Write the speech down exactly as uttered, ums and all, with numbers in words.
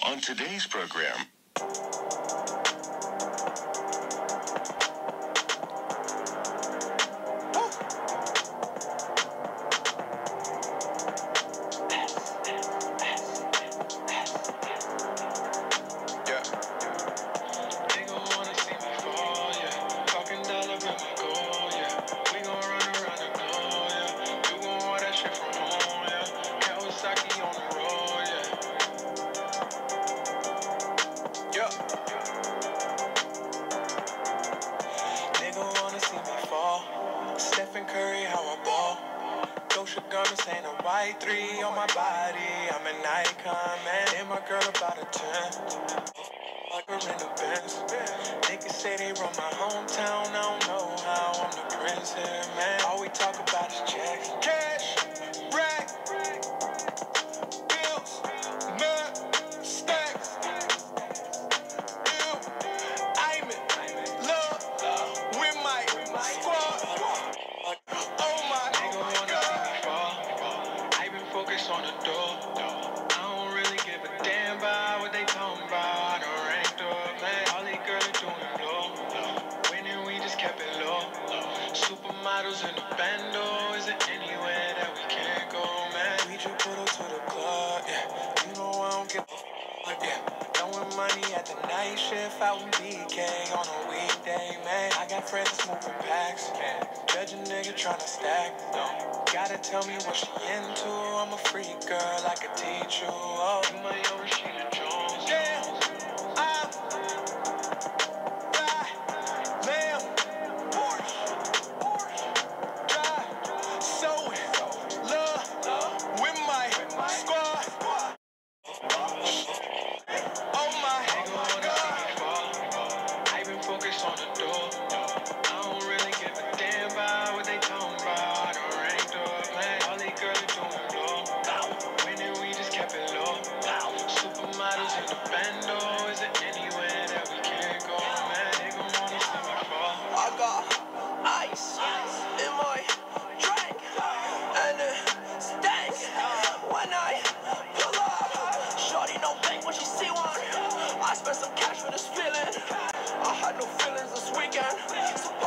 On today's program, ain't a white three on my body. I'm an icon, man. And my girl about a ten. Like her in the Benz. Niggas say they run my hometown. I don't know how. I'm the prince here, man. All we talk about is checks. Cash, rack, bills, nut, stacks. Ew, I'm in love with my squad. Oh my on the door. I don't really give a damn about what they talking about. I done ranked up, man. All these girls are doing blow. Winning, we just kept it low. Supermodels in the bando. Is there anywhere that we can't go, man? We just put up to the club, yeah. You know I don't give a fuck, yeah. Throwing money at the night shift out in B K on a weekday, man. I got friends moving packs, yeah. Judge a nigga tryna stack, no. Gotta tell me what she into. I'm a freak girl, I could teach you. Oh, you my own Rashida Jones. Yeah, I'm fly, lamb, Porsche, Porsche, drive, so in love with my squad. Oh my God, I've been focused on the door. I don't really give a damn about what they talking about. Supermodels in the bando. Is there anywhere that we can't go, man? They gon' wanna see me fall. I got ice in my drink and it stank when I pull up. Shorty no bank when she see one. I spent some cash for this feeling. I had no feelings this weekend. So